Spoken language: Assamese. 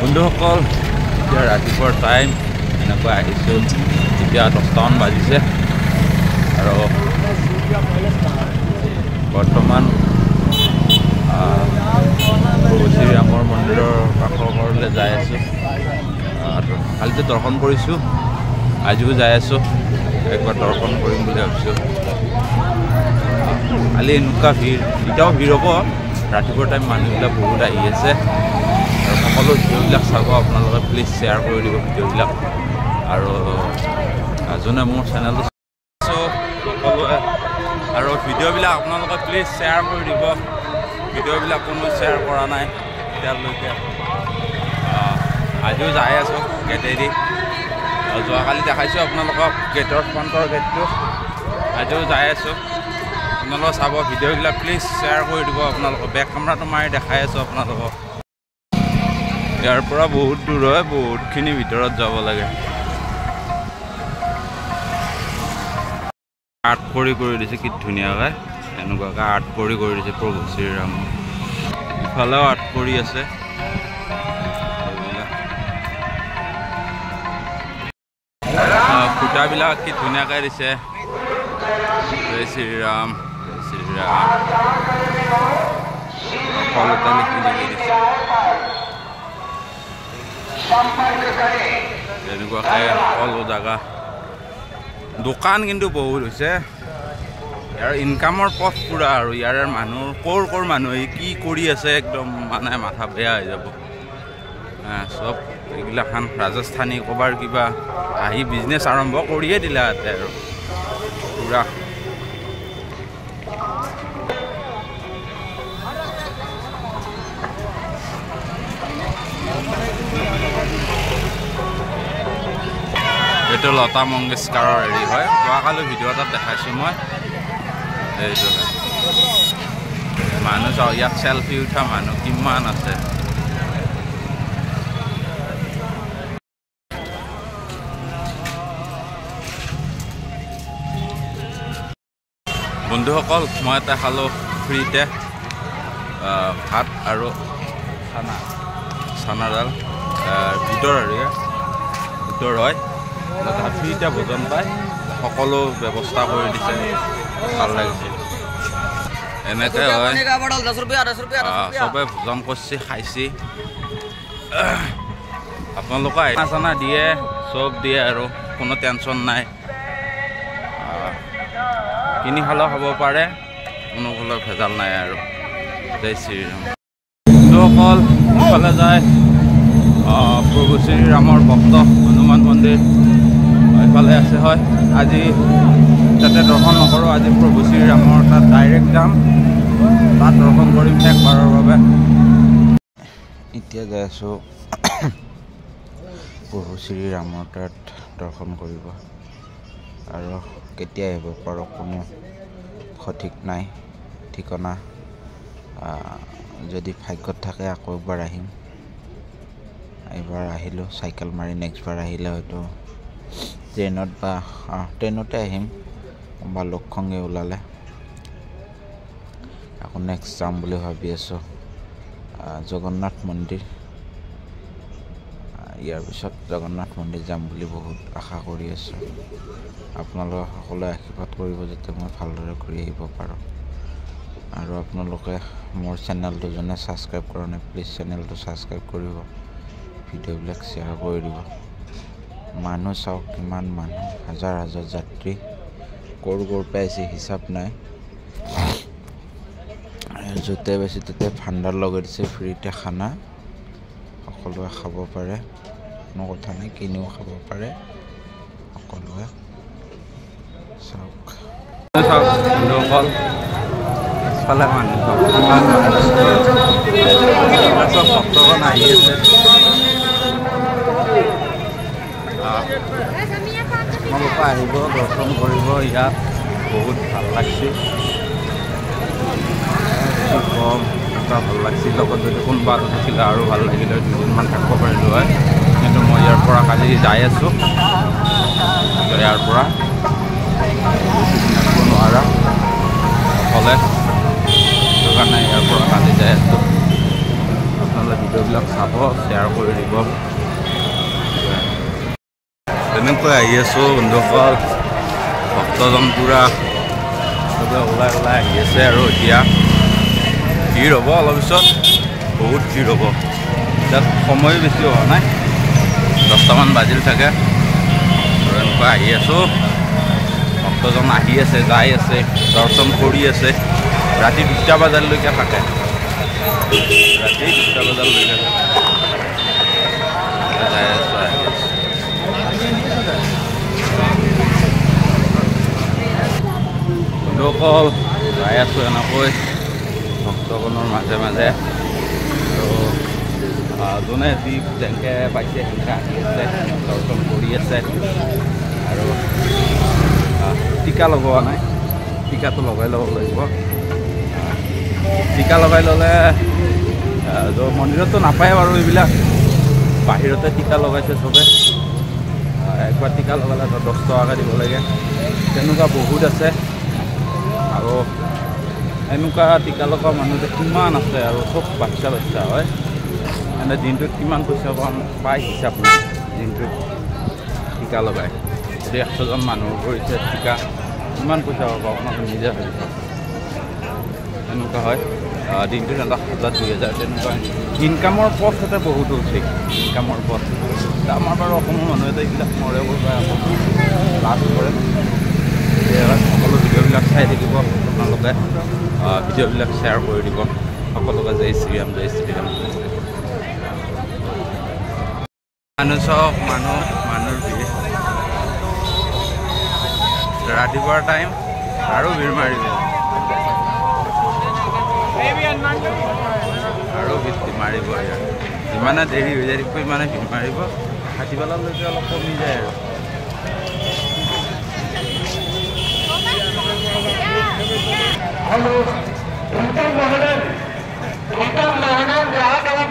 বন্ধুসকল এতিয়া ৰাতিপুৱাৰ টাইম এনেকৈ আহিছোঁ এতিয়া 10টামান বাজিছে আৰু বৰ্তমান শ্ৰীৰামৰ মন্দিৰৰ কাষৰ ঘৰলৈ যাই আছোঁ আৰু কালিতে দৰ্শন কৰিছোঁ আজিও যাই আছোঁ একবাৰ দৰ্শন কৰিম বুলি ভাবিছোঁ কালি এনেকুৱা ভিৰ এতিয়াও ভিৰ হ'ব ৰাতিপুৱাৰ টাইম মানুহবিলাক বহুত আহি আছে আৰু সকলো ভিডিঅ'বিলাক চাব আপোনালোকে প্লিজ শ্বেয়াৰ কৰি দিব ভিডিঅ'বিলাক আৰু যোনে মোৰ চেনেলটো সকলোৱে আৰু ভিডিঅ'বিলাক আপোনালোকে প্লিজ শ্বেয়াৰ কৰি দিব ভিডিঅ'বিলাক কোনো শ্বেয়াৰ কৰা নাই এতিয়ালৈকে আজিও যাই আছোঁ গেটেদি যোৱাকালি দেখাইছোঁ আপোনালোকক গেটৰ ফ্ৰণ্টৰ গেটটো আজিও যাই আছোঁ আপোনালোকে চাব ভিডিঅ'বিলাক প্লিজ শ্বেয়াৰ কৰি দিব আপোনালোকক বেক কেমেৰাটো মাৰি দেখাই আছোঁ আপোনালোকক ইয়াৰ পৰা বহুত দূৰ হয় বহুতখিনি ভিতৰত যাব লাগে আৰ্ট কৰি দিছে কি ধুনীয়াকৈ এনেকুৱাকৈ আৰ্ট কৰি দিছে প্ৰভু শ্ৰীৰাম ইফালেও আৰ্ট কৰি আছে খুঁটাবিলাক কি ধুনীয়াকৈ দিছে জয় শ্ৰীৰাম সকলোতে লিখি দিছে তেনেকুৱাকৈ সকলো জেগা দোকান কিন্তু বহুত হৈছে ইয়াৰ ইনকামৰ পথ পুৰা আৰু ইয়াৰ মানুহ ক'ৰ মানুহে কি কৰি আছে একদম মানে মাথা বেয়া হৈ যাব চব এইগিলাখান ৰাজস্থানী ক'বাৰ কিবা আহি বিজনেছ আৰম্ভ কৰিয়ে দিলে ইয়াতে আৰু পুৰা এইটো লতা মংগেশকাৰৰ হেৰি হয় যোৱাকালি ভিডিঅ' এটাত দেখাইছোঁ মই এইটো মানুহ চাওঁ ইয়াত চেলফি উঠা মানুহ কিমান আছে বন্ধুসকল মই এটা খালোঁ ফ্ৰীতে ভাত আৰু চানাডাল ভিতৰ হয় ফ্ৰীতে ভোজন পায় সকলো ব্যৱস্থা কৰি দিছে ভাল লাগিছে এনেকৈ হয় চবে ভোজন কৰিছে খাইছে আপোনালোকে চানা দিয়ে চব দিয়ে আৰু কোনো টেনশ্যন নাই কিনি খালেও খাব পাৰে কোনো ফালৰ ভেজাল নাই আৰু জয় শ্ৰীৰাম বন্ধুসকল ইফালে যায় প্ৰভু শ্ৰীৰামৰ ভক্ত হনুমান মন্দিৰ এইফালে আছে হয় আজি তাতে দৰ্শন নকৰোঁ আজি প্ৰভু শ্ৰীৰামৰ তাত ডাইৰেক্ট যাম তাত দৰ্শন কৰিম শেষবাৰৰ বাবে এতিয়া যাই আছোঁ প্ৰভু শ্ৰীৰামৰ তাত দৰ্শন কৰিব আৰু কেতিয়া আহিব পাৰোঁ কোনো সঠিক নাই ঠিকনা যদি ভাগ্যত থাকে আকৌ এবাৰ আহিম এইবাৰ আহিলোঁ চাইকেল মাৰি নেক্সটবাৰ আহিলে হয়তো ট্ৰেইনতে আহিম বা লক্ষংগে ওলালে আকৌ নেক্সট যাম বুলি ভাবি আছোঁ জগন্নাথ মন্দিৰ ইয়াৰ পিছত জগন্নাথ মন্দিৰ যাম বুলি বহুত আশা কৰি আছোঁ আপোনালোকে সকলোৱে আশীৰ্বাদ কৰিব যাতে মই ভালদৰে ঘূৰি আহিব পাৰোঁ আৰু আপোনালোকে মোৰ চেনেলটো যোনে ছাবস্ক্ৰাইব কৰা নাই প্লিজ চেনেলটো ছাবস্ক্ৰাইব কৰিব ভিডিঅ'বিলাক শ্বেয়াৰ কৰি দিব মানুহ চাওক কিমান মানুহ হাজাৰ যাত্ৰী ক'ৰ পাইছে হিচাপ নাই য'তে বেছি ত'তে ভাণ্ডাৰ লগাই দিছে ফ্ৰীতে খানা সকলোৱে খাব পাৰে কোনো কথা নাই কিনিও খাব পাৰে সকলোৱে চাওক বন্ধুসকল পিছফালে মানুহ চব ভক্তগণ আহি আছে আপোনালোকে আহিব দৰ্শন কৰিব ইয়াত বহুত ভাল লাগছে কম এটা ভাল লাগছিল লগত যদি কোনোবা থাকিলে আৰু ভাল লাগিলে দুদিনমান থাকিব পাৰিলোঁ হয় কিন্তু মই ইয়াৰ পৰা কালি যাই আছোঁ ইয়াৰ পৰা নোৱাৰা অকলে সেইটো কাৰণে ইয়াৰ পৰা কালি যাই আছোঁ আপোনালোকে ভিডিঅ'বিলাক চাব, শ্বেয়াৰ কৰি দিব। তেনেকৈ আহি আছোঁ বন্ধুসকল, ভক্তজন পূৰা ওলাই আহি আছে আৰু এতিয়া ভিৰ হ'ব অলপ পিছত, বহুত ভিৰ হ'ব। এতিয়া সময়ো বেছি হোৱা নাই, 10টামান বাজিল থাকে আৰু এনেকুৱা আহি আছোঁ। ভক্তজন আহি আছে, যাই আছে, দৰ্শন কৰি আছে। ৰাতি 2টা বজালৈকে থাকে, ৰাতি 2টা বজালৈকে থাকে। যাই আছোঁ, আহি আছোঁ। বন্ধুসকল যাই আছোঁ এনেকৈ ভক্তগণৰ মাজে মাজে, আৰু যোনে যি যেনেকৈ পাইছে সেনেকৈ আহি আছে, দৰ্শন কৰি আছে। আৰু টিকা লগোৱা নাই, টিকাটো লগাই ল'ব লাগিব। টিকা লগাই ল'লে মন্দিৰততো নাপায় বাৰু এইবিলাক, বাহিৰতে টিকা লগাইছে চবে। একবাৰ টিকা লগালে 10 টকাকৈ দিব লাগে, তেনেকুৱা বহুত আছে। আৰু এনেকুৱা টিকা লগোৱা মানুহ কিমান আছে, আৰু চব বাচ্চা হয়। মানে দিনটোত কিমান পইচা পায় হিচাপ নাই, দিনটোত টিকা লগায়। যদি 100জন মানুহ কৰিছে টিকা, কিমান পইচা পাব আপোনালোকে নিজে ভাবি চাওক। এনেকুৱা হয়, দিনটোত 1000 2000 তেনেকুৱা ইনকামৰ পথ এটা বহুত হৈছে, ইনকামৰ পথ। আমাৰ বাৰু অসমৰ মানুহে এইবিলাক নৰে কৰিব লাভ কৰে। সকলো ভিডিঅ'বিলাক চাই থাকিব আপোনালোকে, ভিডিঅ'বিলাক শ্বেয়াৰ কৰি দিব সকলোকে। জয় শ্ৰীৰাম, জয় শ্ৰীৰাম। মানুহ চাওক, মানুহৰ ভিৰ। ৰাতিপুৱাৰ টাইম আৰু ভিৰ মাৰিব, আৰু ভিৰ মাৰিব। যিমানে দেৰি হৈ যায় সিমানে ভিৰ মাৰিব। ৰাতিপুৱালৈকে অলপ কমি যায় আৰু। हेलो, ग्राहक